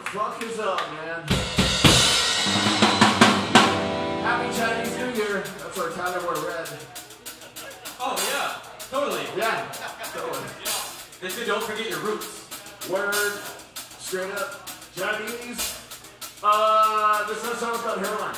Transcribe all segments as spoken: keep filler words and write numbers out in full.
fuck is up, man? Happy Chinese New Year. That's where Tyler wore red. Oh, yeah. Totally. Yeah. Totally. They said don't forget your roots. Word. Straight up. Chinese. Uh, this next song is about hairline.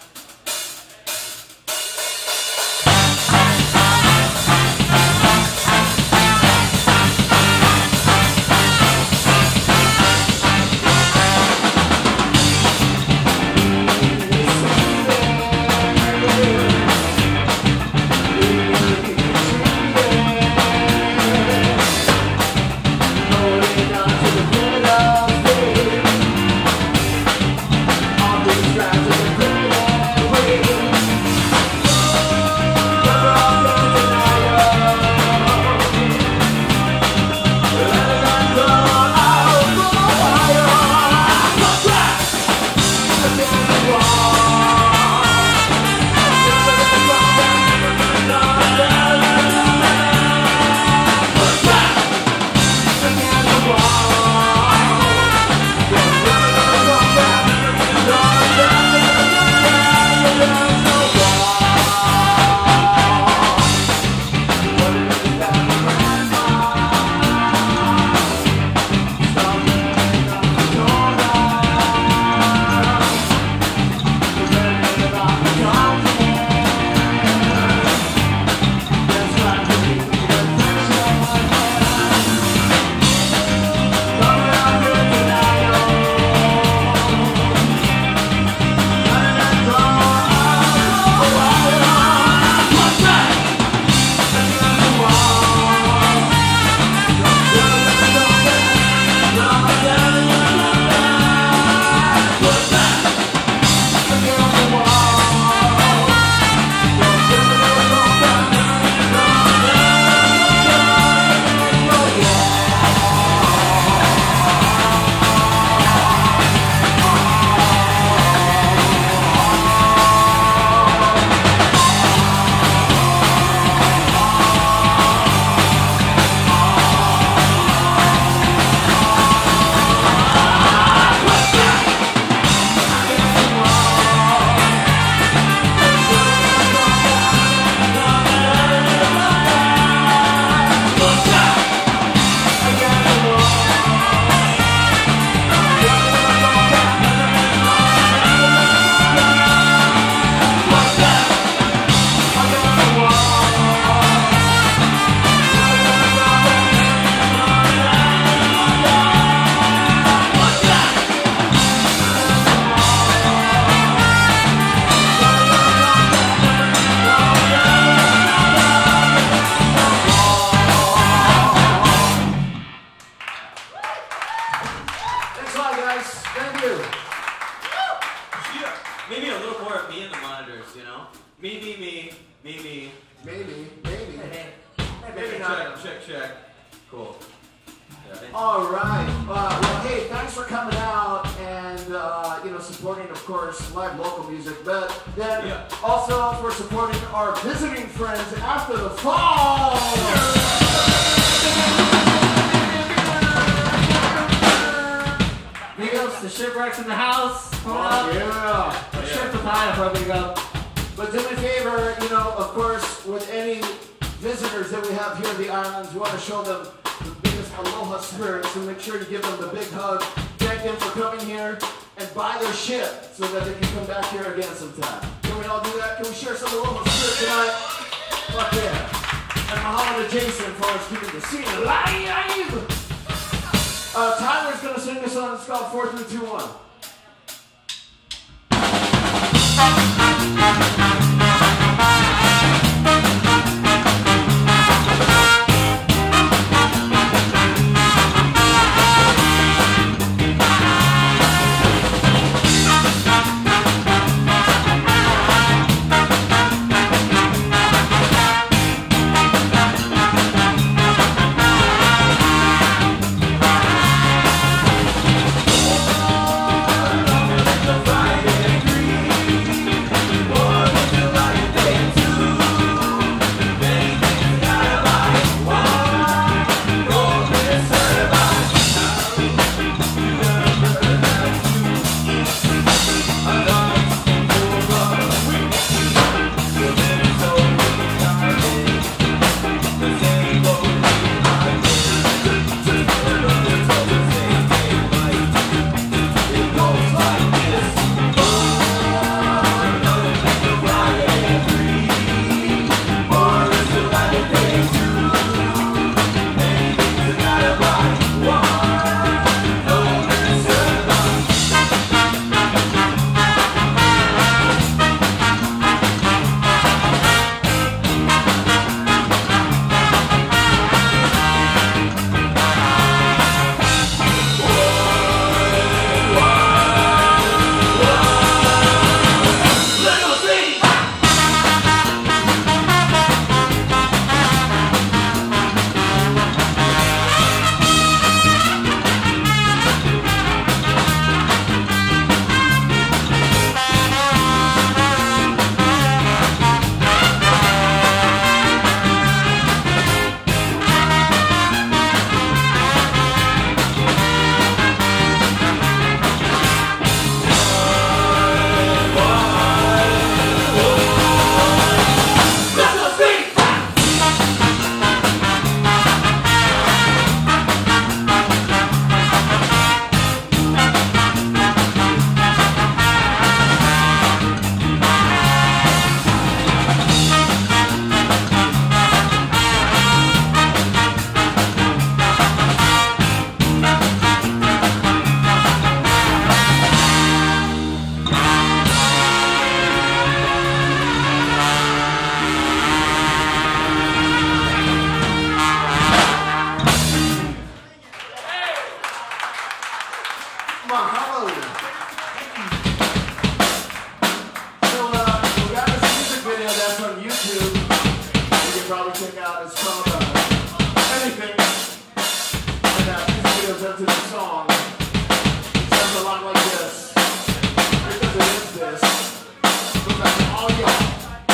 Maybe a little more of me in the monitors, you know? Me, me, me, me, me. Maybe, maybe. Maybe not. Check, check, check. Cool. Yeah, all right. Uh, well, hey, thanks for coming out and, uh, you know, supporting, of course, live local music, but then yeah. also for supporting our visiting friends after the fall. Big ups to Shipwrecks in the house. Coming oh, up. Yeah. A trip to Thailand for a big up. But do me a favor, you know, of course, with any visitors that we have here in the islands, we want to show them the biggest aloha spirit, so make sure to give them the big hug, thank them for coming here, and buy their shit so that they can come back here again sometime. Can we all do that? Can we share some aloha spirit tonight? Fuck yeah. And mahalo to Jason for us keeping the scene alive! Uh, Tyler's gonna sing this song, it's called four three two one. Friday green, boy, Mahalo. So uh, we got this music video that's on YouTube. You can probably check out. It's called uh, Anything. And uh, music videos up to the song. It sounds a lot like this. Because it is this. Goes out to all y'all.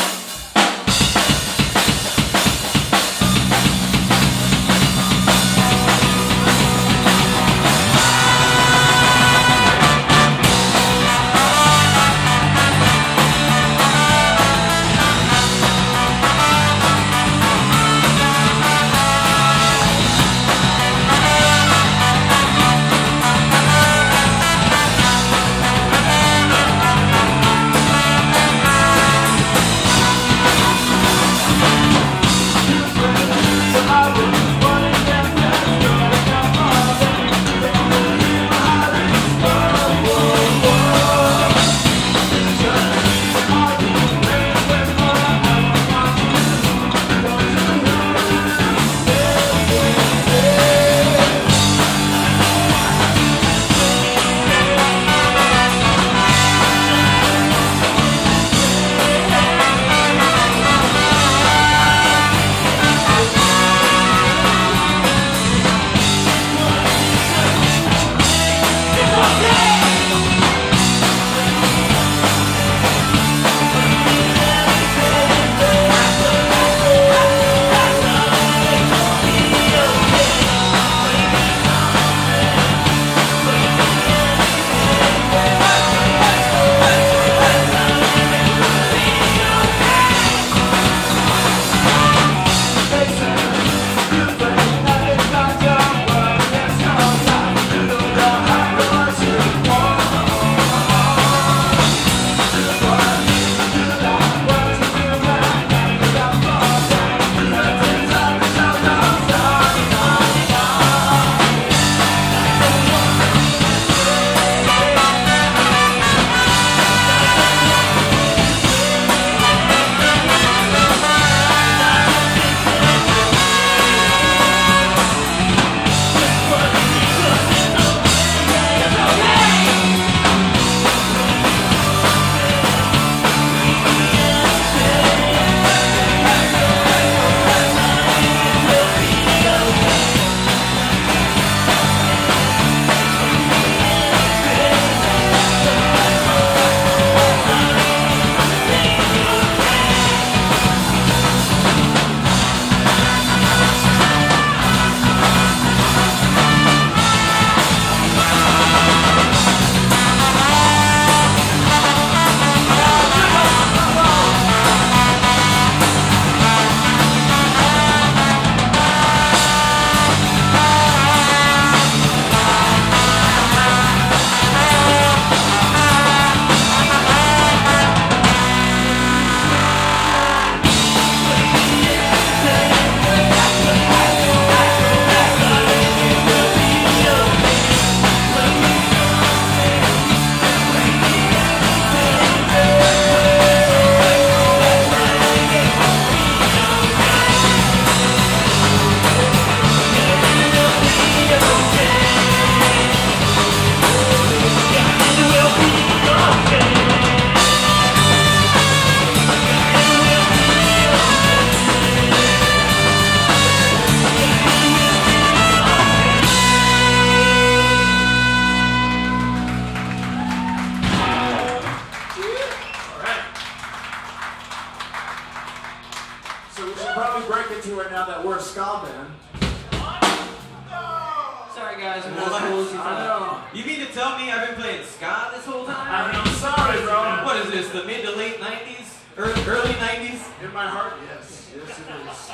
Sorry guys, I'm What? not as cool as you I thought. know. You mean to tell me I've been playing ska this whole time? I mean, I'm sorry, bro. What is this, the mid to late nineties? Early, early nineties? In my heart, yes. Yes, it is.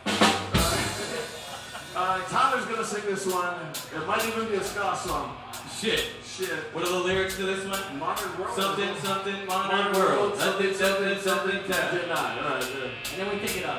Uh, uh, Tyler's gonna sing this one. It might even be a ska song. Shit. Shit. What are the lyrics to this one? Modern world. Something, something, modern, Modern world. world. Something, something, something, tap. Did not. All right, good. And then we pick it up.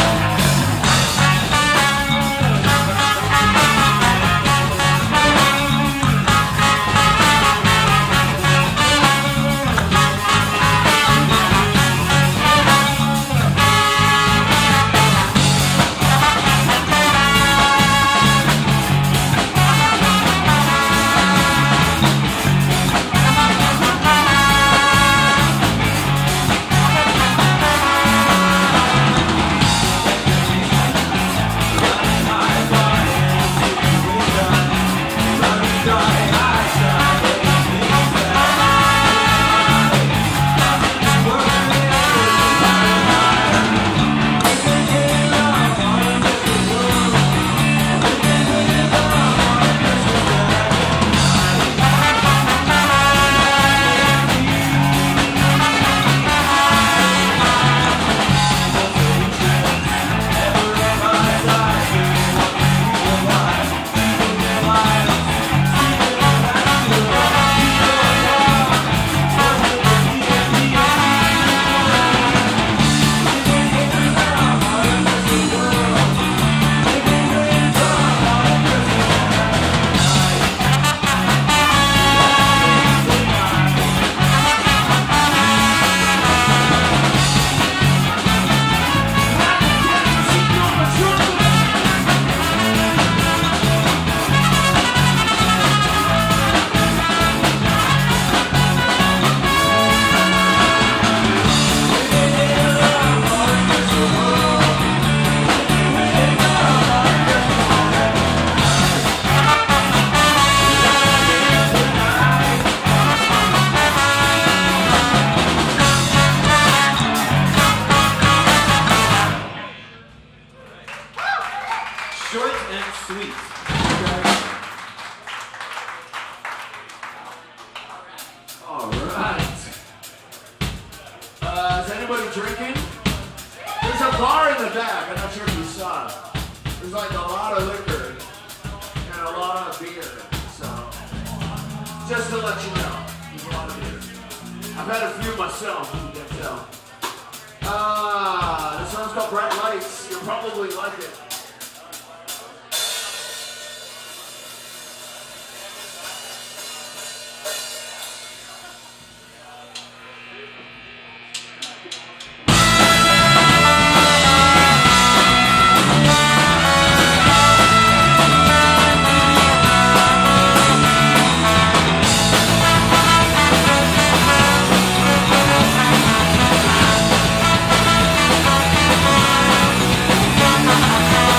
We'll be right back. Bye.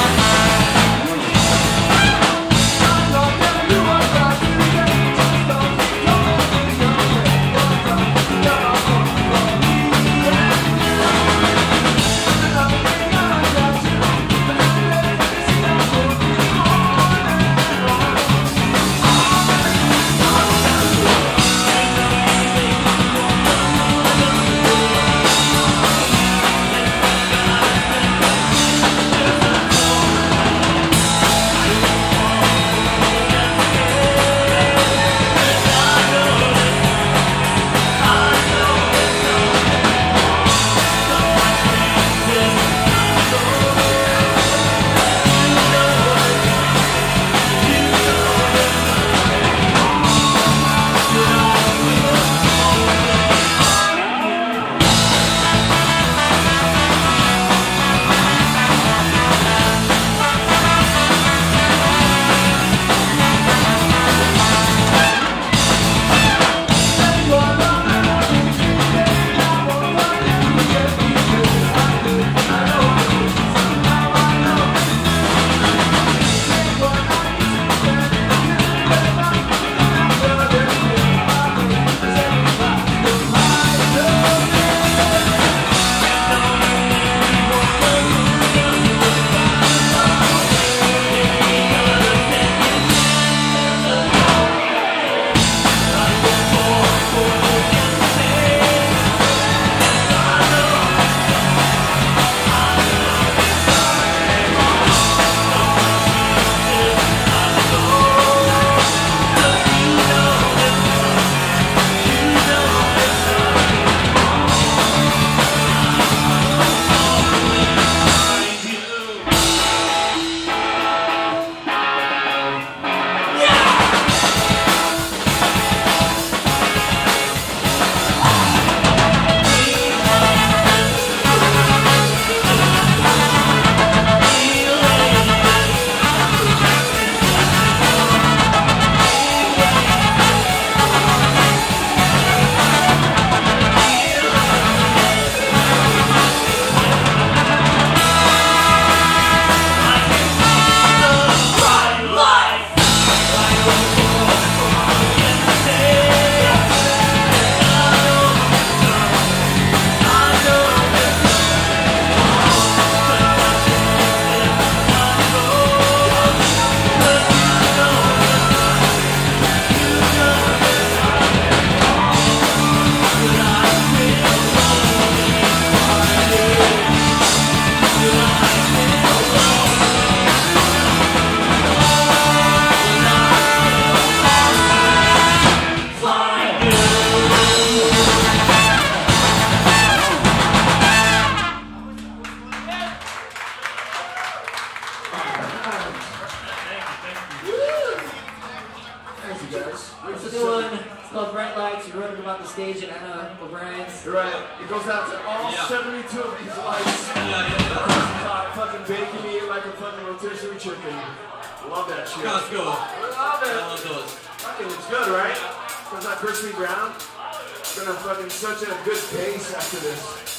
Thank you guys. It's a new one. It's called Bright Lights. You wrote it about the stage at Anna O'Brien's. Right. It goes out to all Yeah. seventy-two of these lights. Yeah, yeah, yeah. Hot fucking baking me like a fucking rotisserie chicken. Love that shit. Let's go. I love it. I love those. I think it's good, right? Because that crispy brown. Gonna fucking such a good base after this.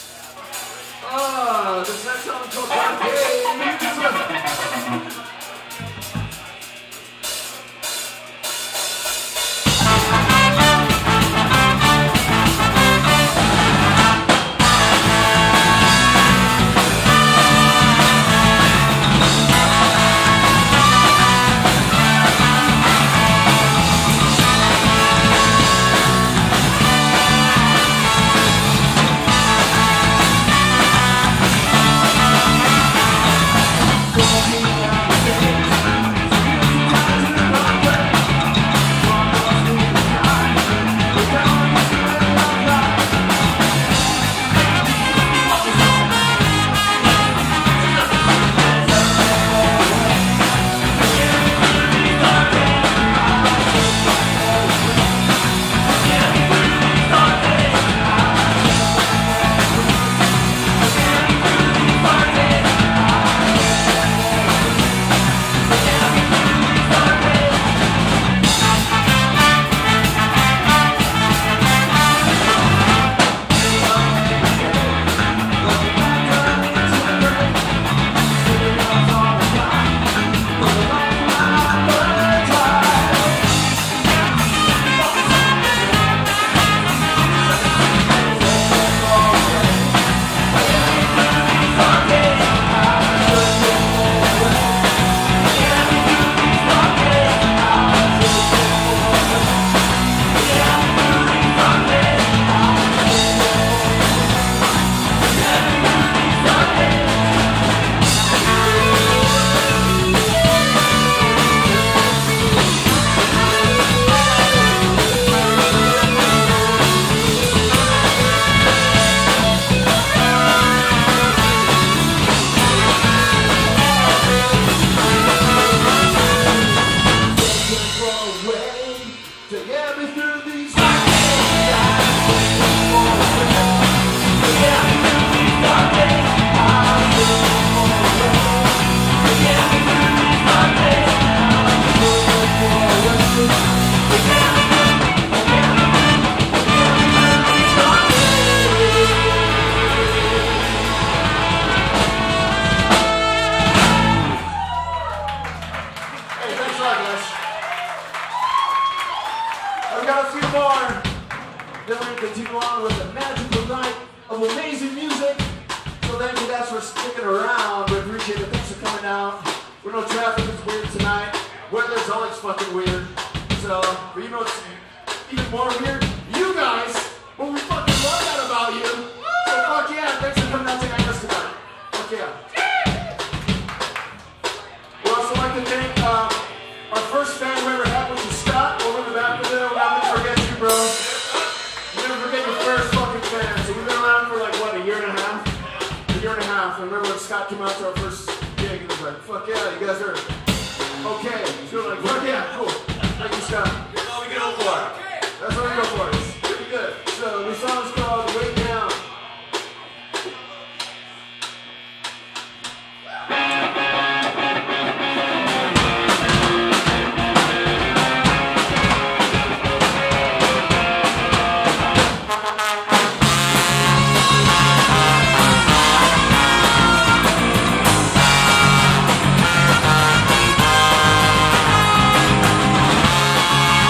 Oh, this next song called Parquet. Then we're going to continue on with a magical night of amazing music. So thank you guys for sticking around. We appreciate it. Thanks for coming out. We know traffic is weird tonight. Weather's always fucking weird. So, but you know what's even more weird? You guys, but we fucking love that about you. So fuck yeah, thanks for coming out tonight us tonight. Fuck yeah. We'd also like to thank uh, our first fan we ever had, which is Scott, over in the back of there. We're not gonna forget you, bro. Never forget your first fucking fan. So we've been around for like, what, a year and a half? A year and a half. I remember when Scott came out to our first gig, and he was like, fuck yeah, you guys are okay. So we're like, fuck yeah, cool. Thank you, Scott. That's all we can hope for. That's what we go for. It's pretty good. So the song's called Way Down. Way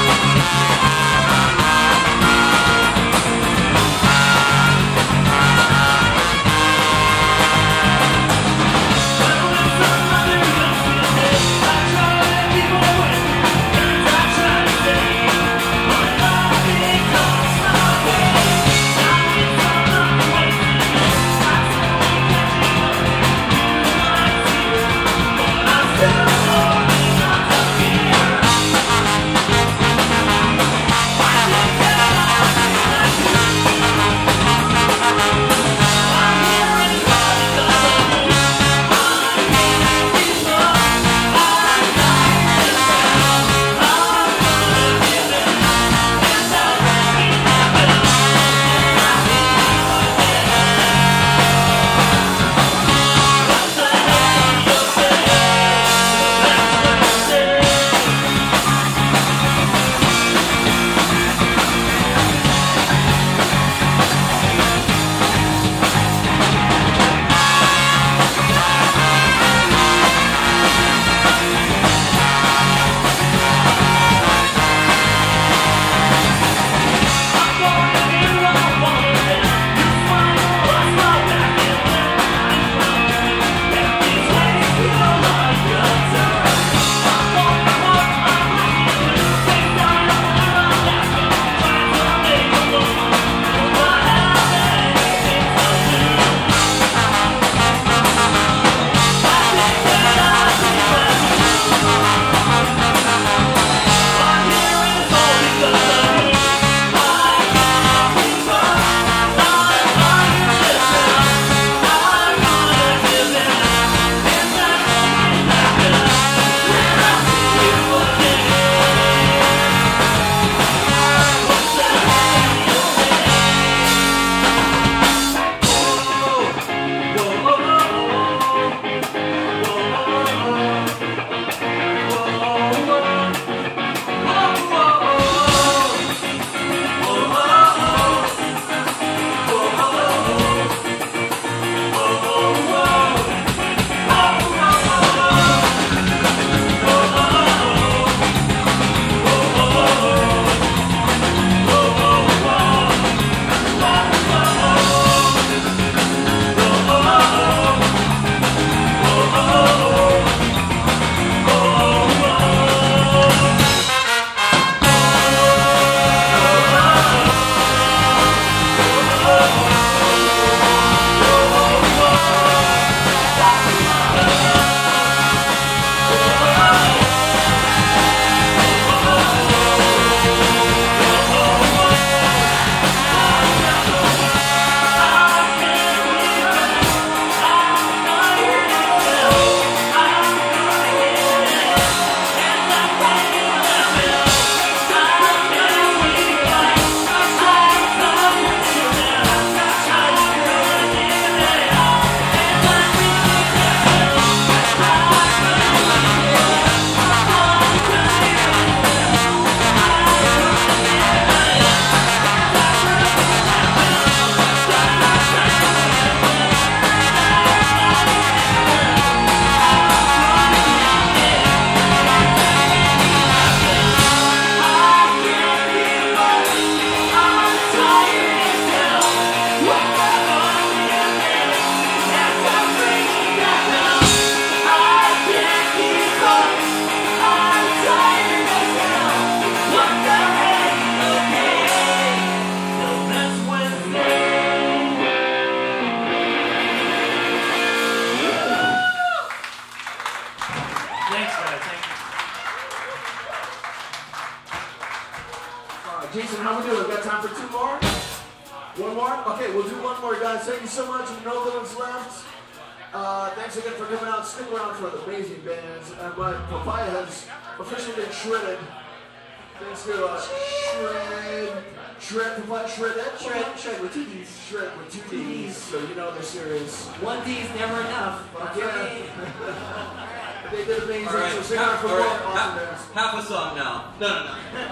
Jason, how we doing? Got time for two more? One more? Okay, we'll do one more, guys. Thank you so much. No one's left. Uh, thanks again for coming out. Stick around for the amazing bands. And my papaya has officially been shredded. Thanks to uh, Shred, Shred, Papaya Shredded, Shred, Shred with two D's. Shred with two D's. So you know they're serious. One D is never enough. Okay. They did amazing. All right, So sing half, out for all more right, awesome half, bands. half a song now. No, no, no.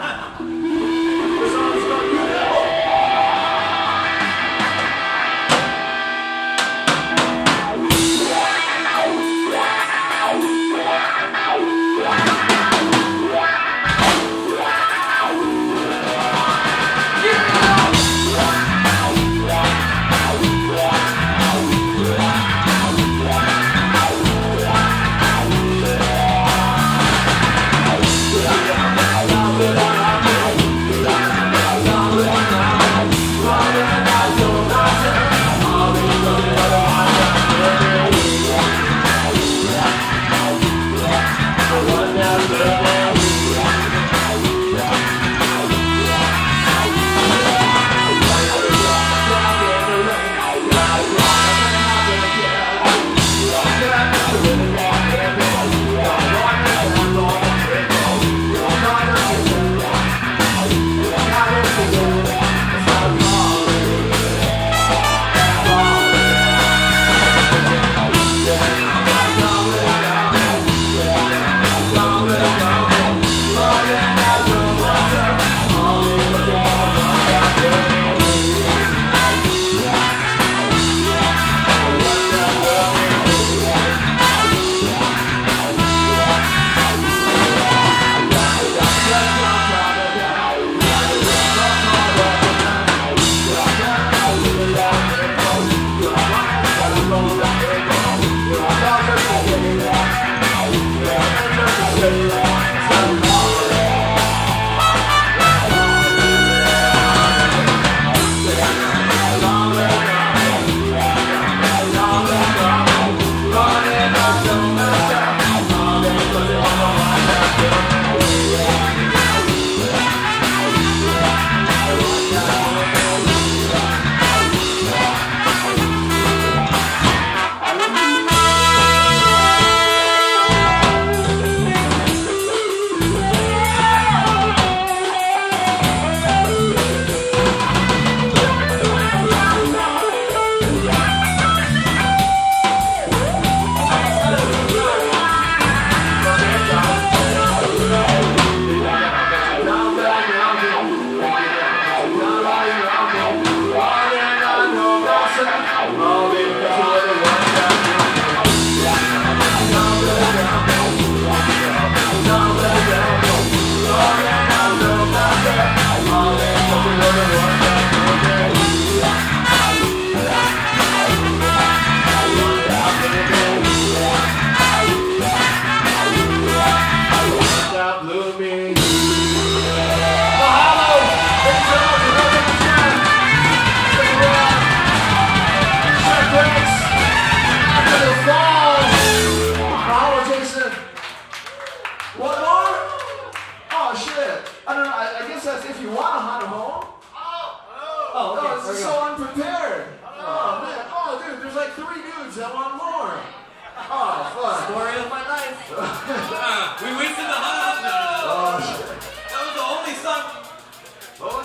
The song's about you now.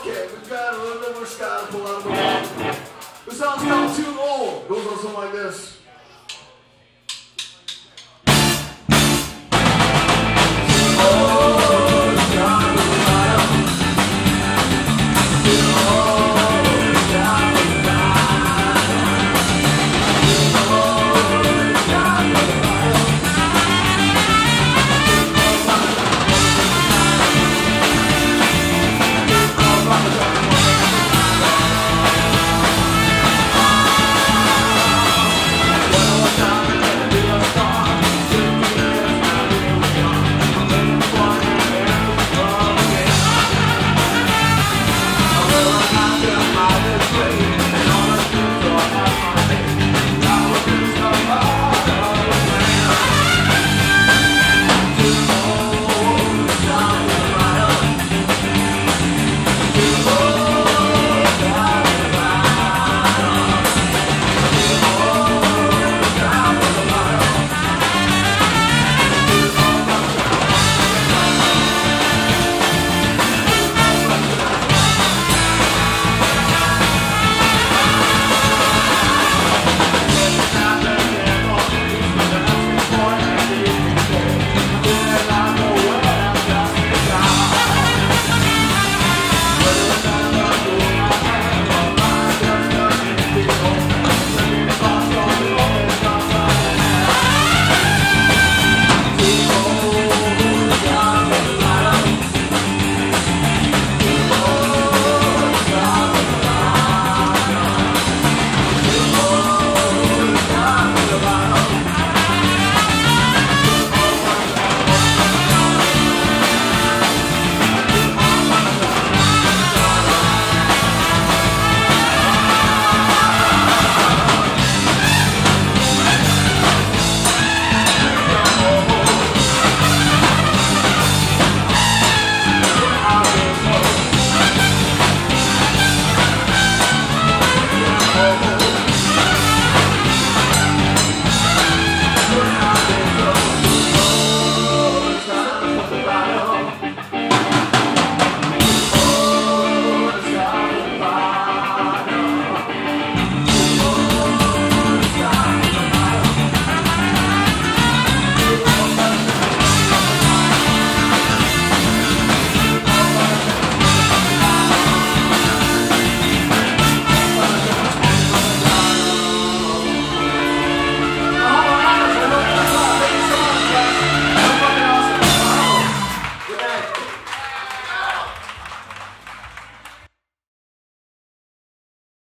This sounds not too old. Goes on something like this.